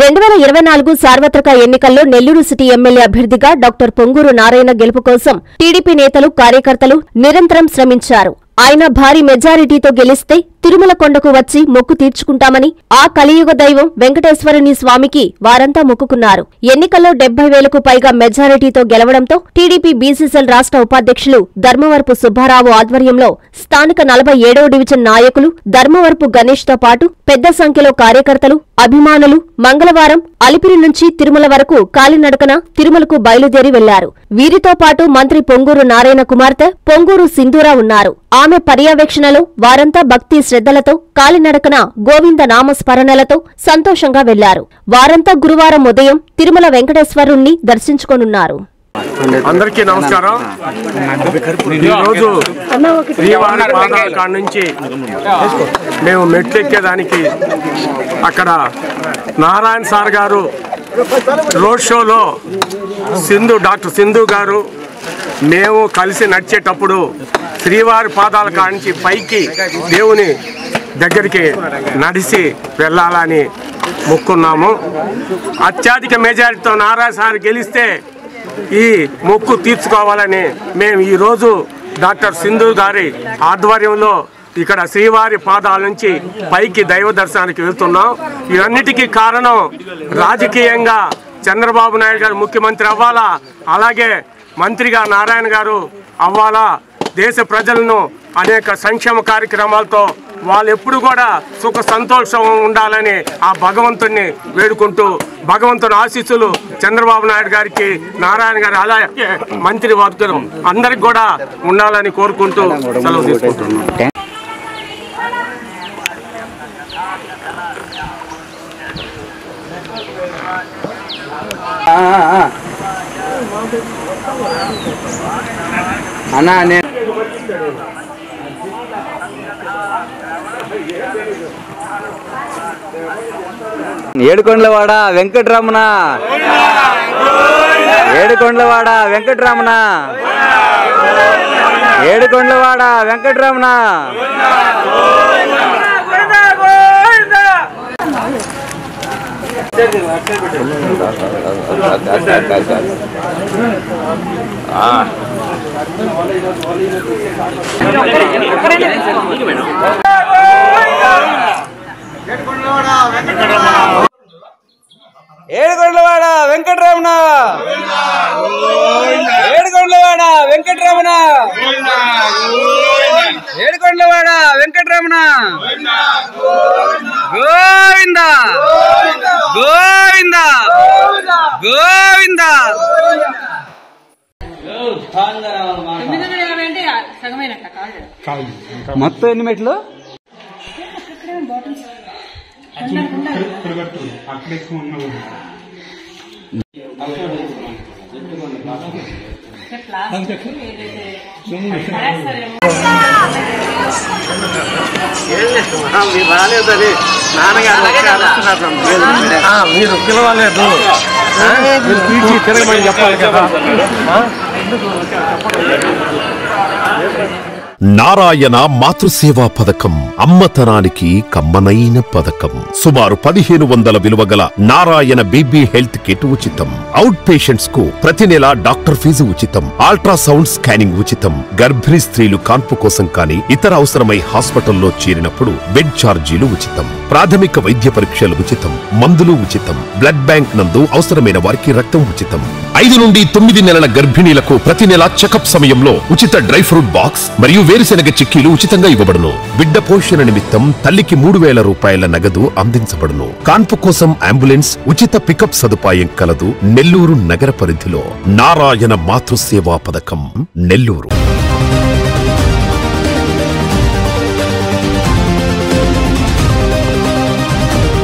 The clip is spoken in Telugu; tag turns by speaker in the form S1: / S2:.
S1: 2024 సార్వత్రిక ఎన్నికల్లో నెల్లూరు సిటీ ఎమ్మెల్యే అభ్యర్థిగా డాక్టర్ పొంగూరు నారాయణ గెలుపు కోసం టీడీపీ నేతలు కార్యకర్తలు నిరంతరం శ్రమించారు. ఆయన భారీ మెజారిటీతో గెలిస్తే తిరుమల కొండకు వచ్చి మొక్కు తీర్చుకుంటామని ఆ కలియుగ దైవం వెంకటేశ్వరుని స్వామికి వారంతా మొక్కుకున్నారు. ఎన్నికల్లో 70,000కు పైగా మెజారిటీతో గెలవడంతో టీడీపీ బీసీసీఎల్ రాష్ట్ర ఉపాధ్యక్షులు ధర్మవరపు సుబ్బారావు ఆధ్వర్యంలో స్థానిక 47వ డివిజన్ నాయకులు ధర్మవరపు గణేష్తో పాటు పెద్ద సంఖ్యలో కార్యకర్తలు, అభిమానులు మంగళవారం అలిపిరి నుంచి తిరుమల వరకు కాలినడకన తిరుమలకు బయలుదేరి వెళ్లారు. వీరితో పాటు మంత్రి పొంగూరు నారాయణ కుమార్తె పొంగూరు సింధూరా ఉన్నారు. ఆమె పర్యవేక్షణలో వారంతా భక్తి శ్రద్ధలతో కాలినడకన గోవింద నామస్మరణలతో సంతోషంగా వెళ్లారు. వారంతా గురువారం ఉదయం తిరుమల వెంకటేశ్వరుణ్ణి దర్శించుకోనున్నారు.
S2: అందరికీ నమస్కారం. ఈరోజు శ్రీవారి పాదాల కాడ నుంచి మేము మెట్లెక్కేదానికి అక్కడ నారాయణ సార్ గారు రోడ్ షోలో డాక్టర్ సింధు గారు మేము కలిసి నడిచేటప్పుడు శ్రీవారి పాదాల కాడ నుంచి పైకి దేవుని దగ్గరికి నడిచి వెళ్ళాలని మొక్కున్నాము. అత్యధిక మెజారిటీతో నారాయణ సార్ గెలిస్తే ఈ మొక్కు తీర్చుకోవాలని మేము ఈరోజు డాక్టర్ సింధు గారి ఆధ్వర్యంలో ఇక్కడ శ్రీవారి పాదాల నుంచి పైకి దైవ దర్శనానికి వెళ్తున్నాం. ఇవన్నిటికీ కారణం రాజకీయంగా చంద్రబాబు నాయుడు గారు ముఖ్యమంత్రి అవ్వాలా, అలాగే మంత్రిగా నారాయణ గారు అవ్వాలా, దేశ ప్రజలను అనేక సంక్షేమ కార్యక్రమాలతో వాళ్ళు ఎప్పుడు కూడా సుఖ సంతోషం ఉండాలని ఆ భగవంతుడిని వేడుకుంటూ భగవంతుని ఆశీస్సులు చంద్రబాబు నాయుడు గారికి, నారాయణ గారి అలాగే మంత్రి వర్గం అందరికి కూడా ఉండాలని కోరుకుంటూ సెలవు తీసుకుంటున్నాం.
S3: అన్నా నేను ఏడుకొండలవాడ వెంకటరమణ, ఏడుకొండలవాడ వెంకటరమణ, ఏడుకొండలవాడ వెంకటరమణ. ఏడుకొండలవాడ వెంకటరమణ, ఏడుకొండలవాడ వెంకటరమణ, ఏడుకొండలవాడ వెంకటరమణ. గోవింద గోవింద గోవింద. మొత్తం ఎన్ని మెట్లు?
S2: మీరు రాలేదని నాన్నగారు మీరు పిలవలేదు, మీరు పీచి తిరగమని చెప్పాలి కదా.
S4: నారాయణ మాతృసేవా పథకం అమ్మతనానికి కమ్మనైన పథకం. సుమారు 1500 విలువ గల నారాయణ బేబీ హెల్త్ కిట్ ఉచితం. అవుట్ పేషెంట్స్ కు ప్రతి నెల డాక్టర్ ఫీజు ఉచితం. అల్ట్రాసౌండ్ స్కానింగ్ ఉచితం. గర్భిణీ స్త్రీలు కాన్పు కోసం కానీ ఇతర అవసరమై హాస్పిటల్లో చేరినప్పుడు బెడ్ ఛార్జీలు ఉచితం. ప్రాథమిక వైద్య పరీక్షలు ఉచితం. మందులు ఉచితం. బ్లడ్ బ్యాంక్ నందు అవసరమైన వారికి రక్తం ఉచితం. 5 నుండి 9 నెలల గర్భిణీలకు ప్రతి నెల చెకప్ సమయంలో ఉచిత డ్రై ఫ్రూట్ బాక్స్ మరియు వేరుశెనగ చిక్కీలు ఉచితంగా ఇవ్వబడును. బిడ్డ పోషణ నిమిత్తం తల్లికి 3,000 రూపాయల నగదు అందించబడును. కాన్పు కోసం అంబులెన్స్ ఉచిత పికప్ సదుపాయం కలదు. నెల్లూరు నగర పరిధిలో నారాయణ మాతృసేవా పథకం, నెల్లూరు.